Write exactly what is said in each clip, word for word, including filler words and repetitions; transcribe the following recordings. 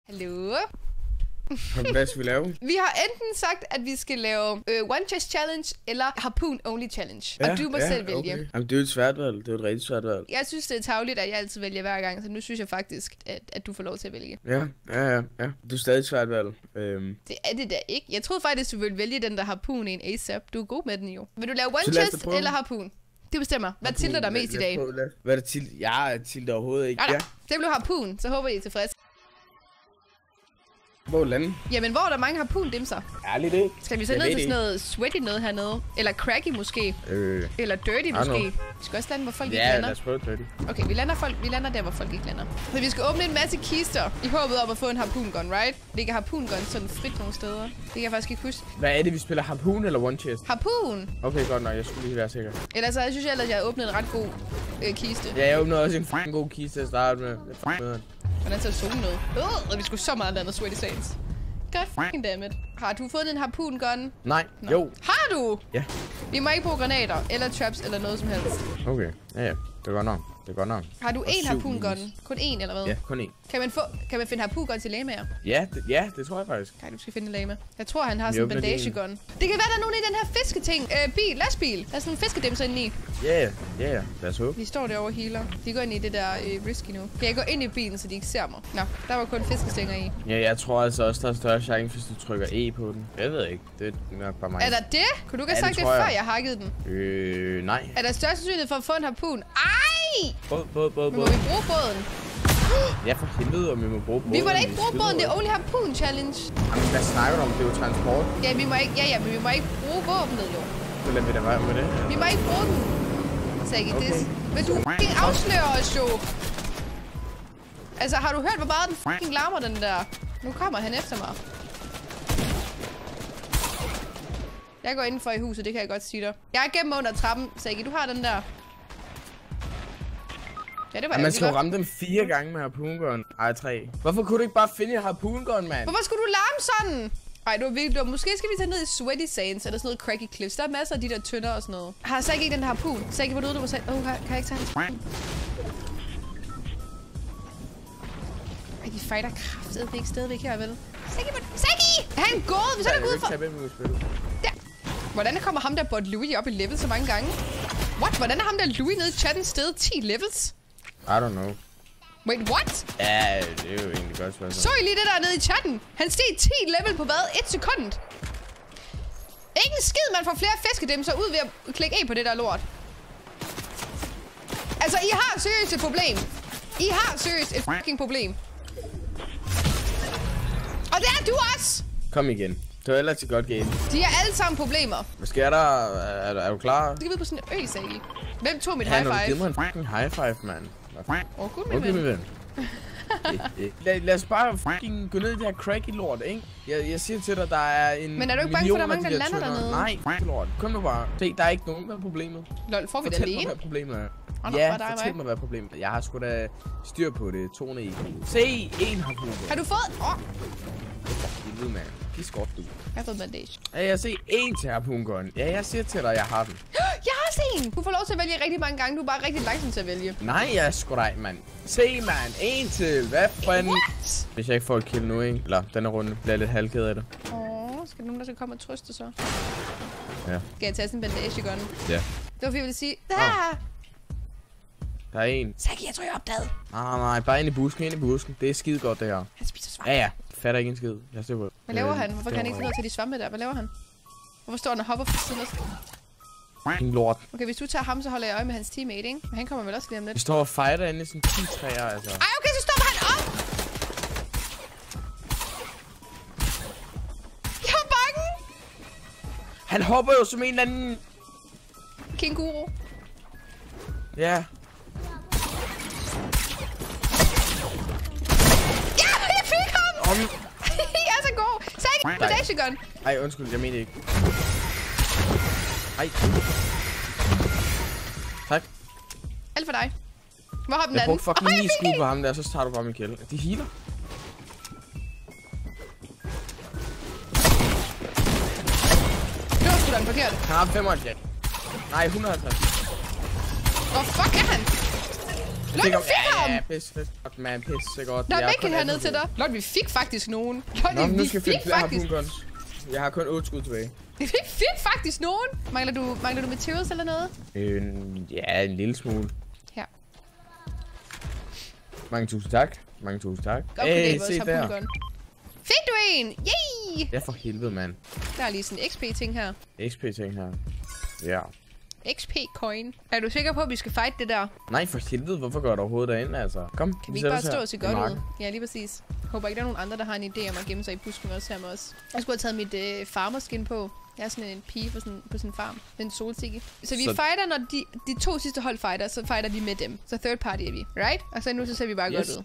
Hallo? Hvad skal vi lave? Vi har enten sagt, at vi skal lave øh, One Chest Challenge eller Harpoon Only Challenge. Ja, og du må ja, selv vælge. Okay. Jamen, det er jo et svært valg. Det er jo et rigtig svært valg. Jeg synes, det er tarveligt, at jeg altid vælger hver gang. Så nu synes jeg faktisk, at, at du får lov til at vælge. Ja, ja, ja. ja. Det er stadig et svært valg. Øhm. Det er det da ikke. Jeg troede faktisk, du ville vælge den der Harpoon en ASAP. Du er god med den jo. Vil du lave One Chest eller Harpoon? Det bestemmer. Hvad tilter dig mest i dag? Hvad er det til? Jeg tilter overhovedet ikke. Ja, ja. Det blev Harpoon. Så håber I er tilfreds. Hvor lande? Jamen, hvor er der mange harpun-dimser? Ærligt ikke. Skal vi så ned til sådan noget sweaty noget hernede? Eller cracky måske? Øh. Eller dirty måske? Vi skal også lande, hvor folk ja, ikke lander. Ja, lad os prøve dirty. Okay, vi lander, folk, vi lander der, hvor folk ikke lander. Så vi skal åbne en masse kister i håbet om at få en harpoon gun, right? Ligger harpoon gun sådan frit nogle steder? Det kan jeg faktisk ikke huske. Hvad er det, vi spiller? Harpoon eller One Chest? Harpoon! Okay, godt nok. Jeg skulle lige være sikker. Ellers så jeg synes jeg ellers, at jeg har åbnet en ret god øh, kiste. Ja, jeg åbnede også en f***ing god kiste at starte med. Hvordan så zone noget? Øh, og vi skulle så meget lande Sweaty Saints. God fucking dammit. Har du fået en harpoon gun? Nej. Nå. Jo. Har du? Ja. Vi må ikke bruge granater, eller traps, eller noget som helst. Okay. Ja, ja. Det er godt nok. Det er godt nok. Har du en harpoon gun? Kun én, eller hvad? Ja, kun én. Kan man, få, kan man finde harpoon gun til lamaer? Ja, det, ja, det tror jeg faktisk. Nej, du skal finde en lama. Jeg tror, han har sådan en bandage gun. Det kan være, der er nogen i den her fisketing. Øh, bil, lastbil. Der er sådan en fiskedimser inde i. Ja, ja, ja. Lad os håbe. De står derovre og healer. De går ind i det der øh, risky nu. Kan jeg gå ind i bilen, så de ikke ser mig? Nå, der var kun fiskestænger i. Ja, jeg tror altså også, der er større chance, hvis du trykker E på den. Jeg ved ikke. Det er nok bare mig. Er der det? Kunne du ikke have sagt det, det før jeg hackede den? Øh, nej. Er der større sandsynlighed for at få en harpoon? Ej! Båd, båd, båd, båd. Må vi bruge båden? Ja, for helvede, om vi må bruge båden. Vi må da ikke bruge båden, det er only harpoon challenge. Jamen, hvad snakker du om? Det er jo transport. Ja, vi må ikke, ja, ja, men vi må ikke bruge våbnet, jo. Så lad vi da være med det. Vi må ikke bruge den. Sagde okay. Det. Men du fucking afslører os jo. Altså, har du hørt, hvor meget den fucking larmer, den der? Nu kommer han efter mig. Jeg går indenfor i huset, det kan jeg godt sige dig. Jeg er gennem under trappen, Saggy. Du har den der. Ja, det var ja, man skal jo ramme dem fire gange med harpoon gun. Ej, tre. Hvorfor kunne du ikke bare finde en harpoon gun, mand? Hvorfor skulle du larme sådan? Ej, det var virkelig dumt. Måske skal vi tage ned i Sweaty Sands, eller sådan noget Cracky Cliffs. Der er masser af de der tønder og sådan noget. Har Saggy ikke den der harpoon? Saggy, hvor du du var sagt? Åh, oh, kan, kan jeg ikke tage den? Ej, de fighter kraftigt ikke stadigvæk her, vel? Saggy, hvor... Saggy! Er han gået? Hvis han er gået for... Der. Hvordan kommer ham der Bot Louis op i level så mange gange? What? Hvordan er ham der Louis nede i chatten stedet ti levels? I don't know. Wait, what? Ja, det er jo egentlig godt spørgsmål. Så I lige det der nede i chatten? Han steg ti level på hvad? Et sekund? Ikke en skid, man får flere fiskedimser ud ved at klikke E på det der lort. Altså, I har seriøst et problem. I har seriøst et fucking problem. Og det er du også! Kom igen. Det var ellers et godt game. De har alle sammen problemer. Hvad sker der? Er, er, er du klar? Det kan vi på sådan en ø, sagde I. Hvem tog mit ja, high five? Ja, giv mig en fucking high five, mand. Åh, oh, gud, min okay, ven. ven. lad, lad os bare fucking gå ned i det her cracky lort, ikke? Jeg, jeg siger til dig, der er en. Men er du ikke bange for, at der er mange, der lander dernede? Nej, fucking lort. Kom nu bare. Se, der er ikke nogen, der er problemet. Lol, får vi det alene? alene? Fortæl mig, hvad problemet er. Oh, ja, no, fortæl mig, hvad problemet er. Jeg har sgu da styr på det. to nul. Se, en har problemet. Har du fået? Åh. Oh. Det ved man. Pis godt, du. Jeg har fået bandage. Ja, jeg ser en til harpoon gun. Ja, jeg siger til dig, jeg har den. Jeg har også en! Du får lov til at vælge rigtig mange gange. Du er bare rigtig langsom til at vælge. Nej, jeg er sgu dig, mand. Se, mand. En til. Hvad fanden? What? Hvis jeg ikke får et kill nu, ikke? Eller denne runde bliver jeg lidt halvked af det. Åh, oh, skal nogen, der skal komme og trøste så? Ja. Skal jeg tage sådan en bandage gun? Ja. Det var fordi, jeg ville sige... Der! Oh. Der er en. Saggy, jeg tror, jeg er opdaget. Nej, nej, bare ind i busken, ind i busken. Det er skide godt, det her. Han spiser svamp. Ja, ja. Fatter ikke en skid. Jeg ser på. Hvad laver han? Hvorfor kan han ikke få noget til de svampe der? Hvad laver han? Hvorfor står han og hopper fra siden af? Fucking lort. Okay, hvis du tager ham, så holder jeg øje med hans teammate, ikke? Men han kommer vel også lige om lidt. Vi står og fighter inde i sådan ti træer, altså. Ej, okay, så stopper han op! Jeg er bange! Han hopper jo som en eller anden... Kenguru. Ja. Om... jeg er så god! Saggy, bandage gun! Ej, undskyld, jeg mener ikke. Ej. Tak. Alt for dig. Hvor har den jeg anden? Jeg brugte fucking ni skud på ham der, så tager du bare min kill. De healer. Det var sgu da den forkerte. Han har femoghalvfjerds. Nej, et hundrede og halvtreds. Hvor fuck er han? Lord, vi fik ham! Ja, pisse godt, man. Pisse godt. Der er Mikkel hernede til dig. Lord, vi fik faktisk nogen. Lord, Nå, vi nu skal fik jeg finde faktisk... harpunguns. Jeg har kun otte skud tilbage. Vi fik faktisk nogen. Mangler du, mangler du materials eller noget? Øh, ja, en lille smule. Her. Mange tusind tak. Mange tusind tak. Godt hey, på det, se der. Fik du en? Yay! Ja, for helvede, mand. Der er lige sådan en X P-ting her. X P-ting her. Ja. X P-coin. Er du sikker på, at vi skal fight det der? Nej, for helvede. Hvorfor går du overhovedet derind, altså? Kom, Kan vi ikke bare stå og se godt ud? Ja, lige præcis. Håber ikke, der er nogen andre, der har en idé om at gemme sig i busken også her med os. Jeg skulle have taget mit øh, farmerskin på. Jeg er sådan en pige på sådan, på sådan en farm. Med en solsikke. Så vi så... fighter, når de, de to sidste hold fighter, så fighter vi med dem. Så third party er vi. Right? Og så nu så ser vi bare yes. godt ud.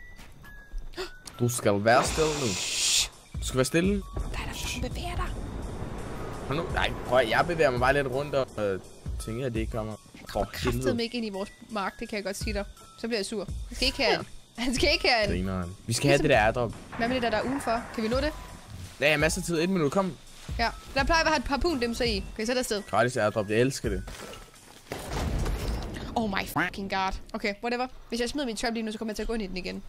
Du skal være stille nu. Du skal være stille. Der er der, der bevæger dig. Nu, nej, prøv at, jeg bevæger mig bare lidt rundt og øh, tænker, at det ikke kommer. Han kraftede mig ikke ind i vores mark, det kan jeg godt sige dig. Så bliver jeg sur. Han skal ikke have ja. Han skal ikke have en. Vi skal have det der airdrop. Hvad med det der, der er udenfor? Kan vi nå det? Ja, jeg har masser af tid. Et minut, kom. Ja, der plejer at have et harpun dem så i. Kan I sætte afsted? Gratis airdrop, jeg elsker det. Oh my fucking god. Okay, whatever. Hvis jeg smider min trap lige nu, så kommer jeg til at gå ind i den igen.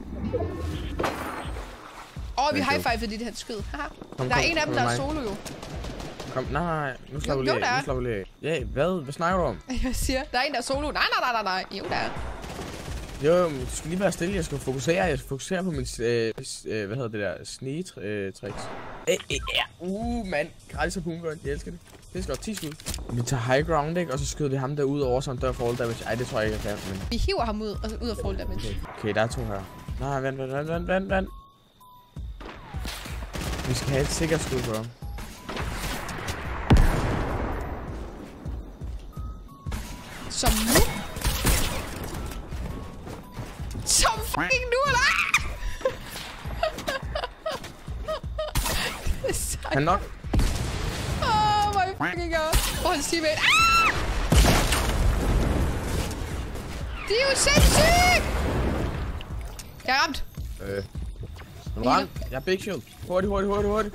Åh, oh, vi high-fivede det her skyd. Haha. Kom, der er kom, en af dem, der er solo jo. Kom, nej, nej, nu slår vi lige af. Nu slår vi lige af. Ja, hvad? Hvad snakker du om? Jeg siger, der er en, der er solo. Nej, nej, nej, nej, nej. Jo, der er. Jo, du skal lige være stille. Jeg skal fokusere. Jeg skal fokusere på min, øh, øh, hvad hedder det der, snige-tricks. Øh, øh, ja. Uh, mand. Gratis og punker. Jeg elsker det. Det skal godt ti skud. Vi tager high ground, ikke? Og så skyder vi ham der ud over, så han dør fall damage. Ej, det tror jeg ikke, jeg kan. Men... Vi hiver ham ud, og så ud af fall damage. Okay. Okay, der er to her. Nej, vent, vent, vent, vent, vent, vent. Vi skal have et sikkert skud på ham. Som nu? Som fucking nu, eller? Han nok. Oh my fucking god. Hvor er hans teammate? Ah! Det er jo sindssygt! Jeg er ramt. Øh. Han ramt. Jeg er big shield. Hurtigt, hurtigt, hurtigt, hurtigt.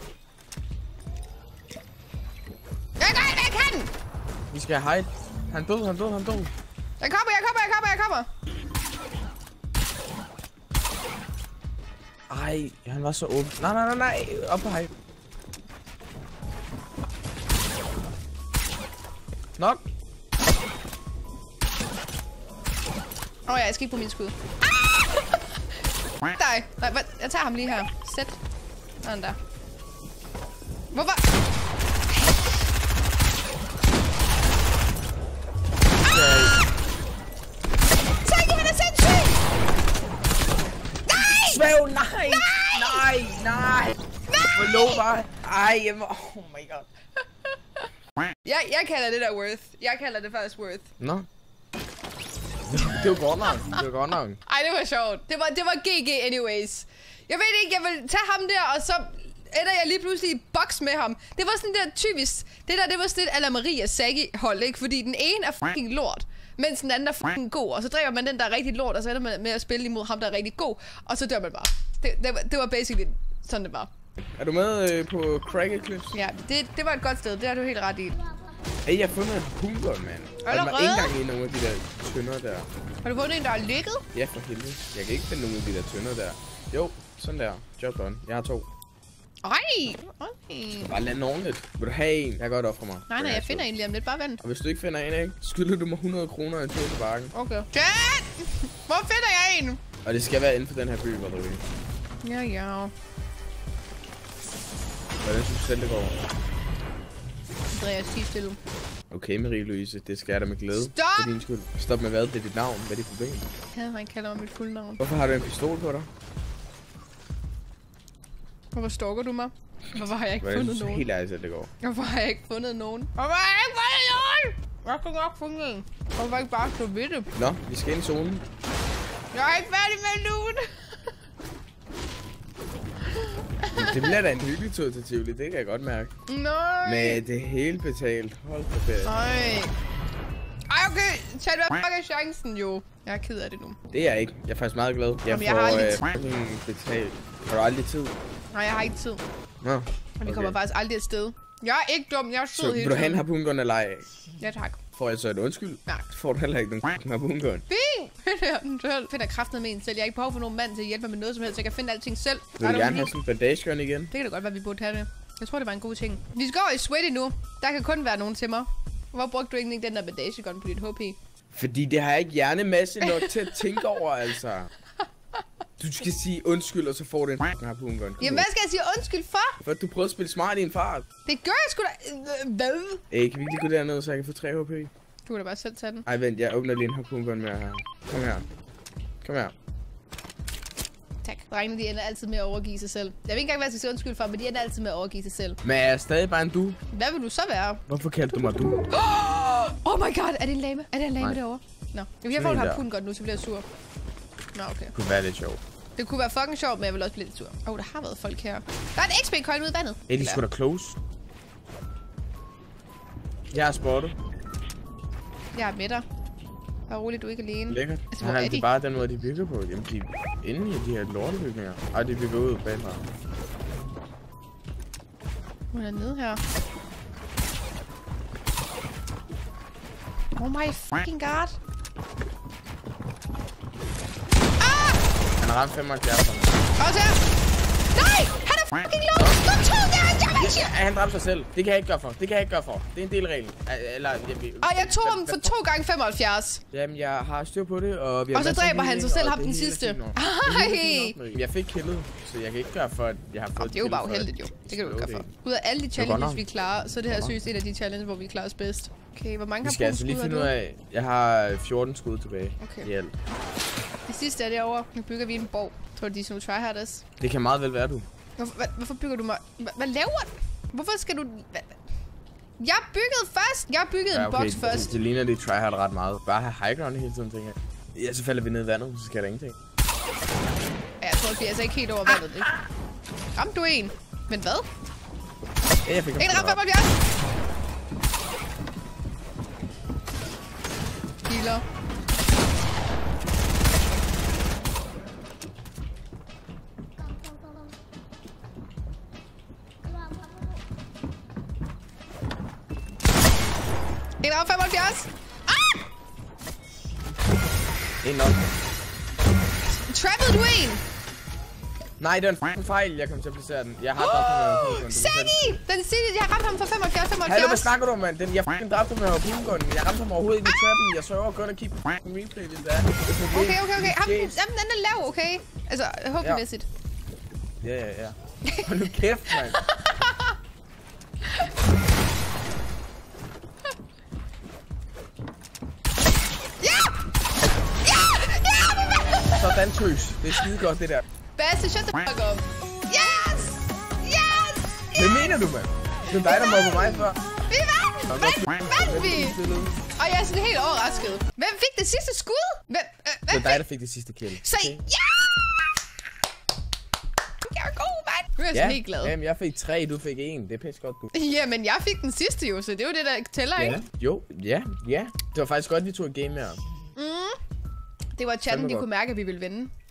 Jeg gør det, jeg kan! Vi skal hide. Han død, han død, han død. Jeg kommer, jeg kommer, jeg kommer, jeg kommer. Ej, han var så åben. Nej, nej, nej, nej. Op på hide. Nok. Åh oh, ja, jeg skal ikke på min skud. Ah! Nej, nej, jeg tager ham lige her. Sæt. Sådan der. Hvorfor? Ah! Tænk, han er sindssyg! Nej! Svæv, nej! Nej, nej! Forlå bare. Ej, jeg var... Oh my god. Jeg, jeg kalder det der worth. Jeg kalder det faktisk worth. Nå. Det var godt nok. Det var godt nok. Ej, det var sjovt. Det var, det var G G anyways. Jeg ved ikke, jeg vil tage ham der, og så ender jeg lige pludselig i boks med ham. Det var sådan der typisk. Det der, det var sådan lidt a la Maria Saggi hold, ikke? Fordi den ene er fucking lort, mens den anden er fucking god. Og så dræber man den, der er rigtig lort, og så ender man med at spille imod ham, der er rigtig god. Og så dør man bare. Det, det, var, det var basically sådan, det var. Er du med øh, på Cracket Clips? Ja, det, det var et godt sted. Det har du helt ret i. Hey, jeg har fundet et punker, mand. Og der var ikke engang i nogle af de der tønder der. Har du fundet en, der er ligget? Ja, for helvede. Jeg kan ikke finde nogle af de der tønder der. Jo, sådan der. Job done. Jeg har to. Ej! Okay. Bare lad ordentligt. Vil du have en? Jeg kan godt ofre mig. Nej, nej, jeg finder en lige om lidt. Bare vent. Og hvis du ikke finder en, ikke? Skylder du mig hundrede kroner en tur til bakken. Okay. Chat! Hvor finder jeg en? Og det skal være inden for den her by, hvor du vil. Ja, ja. Hvordan synes du selv, det går? Andreas, sig stille. Okay, Marie-Louise, det skal jeg da med glæde. Stop! For din skyld. Stop med hvad? Det er dit navn. Hvad er dit problem? Ja, han kalder mig mit fulde navn. Hvorfor har du en pistol på dig? Hvorfor stalker du mig? Hvorfor har jeg ikke fundet nogen? Helt ærligt, at det går. Hvorfor har jeg ikke fundet nogen? Hvorfor har jeg ikke fundet nogen? Jeg kan godt finde en. Hvorfor ikke bare stå ved det? Nå, vi skal ind i zonen. Jeg er ikke færdig med nogen. Det bliver da en hyggelig tur til Tivoli, det kan jeg godt mærke. Nej. Men det er helt betalt. Hold på ferie. Nej. Ej, okay. Tag du af chancen, jo. Jeg er ked af det nu. Det er jeg ikke. Jeg er faktisk meget glad. Jeg Jamen, får jeg har øh, betalt. Har du aldrig tid? Nej, jeg har ikke tid. Nå, Og vi okay. kommer faktisk aldrig afsted. Jeg er ikke dum, jeg er sød Så hele vil du have en tiden. harpungun eller ej? Ja, tak. Får jeg så et undskyld? Nej. Så får du heller ikke nogen harpungun. Fint! Jeg finder kraften med en selv. Jeg har ikke behov for nogen mand til at hjælpe mig med noget som helst. Jeg kan finde alting selv. Vil du gerne have sådan en bandage-gun igen? Det kan da godt være, vi burde have det. Jeg tror, det var en god ting. Vi skal over i Sweaty nu. Der kan kun være nogen til mig. Hvor brugte du egentlig den der bandage-gun på dit H P? Fordi det har jeg ikke hjernemasse nok til at tænke over, altså. Du skal sige undskyld, og så får du en harpun gun. Jamen, hvad skal jeg sige undskyld for? For at du prøvede at spille smart i en fart. Det gør jeg sgu da. Hvad? Ey, kan vi lige gå derned, så jeg kan få tre H P? Du kan da bare selv tage den. Ej, vent, jeg åbner lige en harpun gun mere her. Kom her. Kom her. Tak. Drengene, de ender altid med at overgive sig selv. Jeg ved ikke engang, hvad jeg skal sige undskyld for, men de ender altid med at overgive sig selv. Men er jeg stadig bare en du? Hvad vil du så være? Hvorfor kaldte du mig du? Oh my god, er det en lame? Er det en lame Nej. derovre? Nå, jeg får en harpun godt nu, så bliver jeg sur. Nå, okay. Det kunne være lidt sjovt. Det kunne være fucking sjovt, men jeg vil også blive lidt sur. Åh, oh, der har været folk her. Der er en X P-coin ude i vandet. Ey, de skulle da close. Jeg har spottet. Jeg er med dig. Bare roligt, du er ikke alene. Lækkert. Altså, hvor hvor er er de? det bare den måde, de bygger på? Jamen, de er inde i de her lortebygninger. Ej, de bygger ud bagfra. Hun er nede her. Oh my fucking god. Ah! Han har ramt femoghalvfjerds. Også her. Nej! Han er fucking low! Du tog det, han jammer shit! Ja, han dræbte sig selv. Det kan jeg ikke gøre for. Det kan jeg ikke gøre for. Det er en del af reglen. Eller, jeg, Og jeg tog ham for to gange femoghalvfjerds. Jamen, jeg har styr på det, og vi har Og så masser af dræber han healing, sig selv og ham det den hele er sidste. fint nok. Ej! Det hele er fint nok. Jeg fik killet, så jeg kan ikke gøre for, at jeg har fået Det er jo kill bare for uheldigt jo. Det kan du ikke gøre for. det. Ud af alle de godt challenges, nok. vi klarer, så er det her seriøst et af de challenges, hvor vi klarer os bedst. Okay, hvor mange Vi har skal altså lige finde ud af, jeg har fjorten skud tilbage Okay. i alt. Det sidste er derovre. Nu bygger vi en borg. Tror du, de er sådan nogle tryharders? Det kan meget vel være, du. Hvorfor, hvad, hvorfor bygger du mig? Hvad, hvad laver du? Hvorfor skal du... Hvad? Jeg byggede først! Jeg byggede Ja, en okay. boks først. Det, det ligner, det tryhard ret meget. Bare have high ground hele tiden, tænker jeg. Ja, så falder vi ned i vandet, så sker der ingenting. Ja, jeg tror ikke, vi er altså ikke helt over vandet, ikke? Ramte du en? Men hvad? Ja, jeg fik ham. En ramt femoghalvfjerds! Healer. En ramt femoghalvfjerds! Ah! En nok. Trappede du en? Nej, det var en f***ing fejl, jeg kom til at placere den. Jeg har dræbt ham med Saggy! Den siger, jeg ramte ham for femoghalvfjerds, Hallo, hvad femoghalvfjerds. snakker du om, mand? Den, jeg f***ing dræbte ham med harpungunnen. Jeg ramte ham overhovedet ikke med trappen. Jeg sørger godt at keep f***ing replay, det der. Okay, okay, okay. Ham, jamen, den er lav, okay? Altså, håbemæssigt. Ja, ja, ja. Hold nu kæft, mand. Ja! Ja! Ja! Sådan tøs. Det er skide godt, det der. Basse, shut the fuck up. Yes! Yes! Hvad mener du, mand? Det er dig, der mobbede mig før. Vi vandt! Vandt, vandt vi! Og jeg er sådan helt overrasket. Hvem fik det sidste skud? Hvem, øh, Det hvem var dig, fik... der fik det sidste kill. Så ja! Jeg er god, mand! Nu er jeg sådan helt glad. Jamen, jeg fik tre, du fik en. Det er pisse godt, du. Jamen, jeg fik den sidste jo, så det er jo det, der tæller, Ja. ikke? Jo, ja, ja. Det var faktisk godt, vi tog et game her. Mm. Det var chatten, de godt. kunne mærke, at vi ville vinde.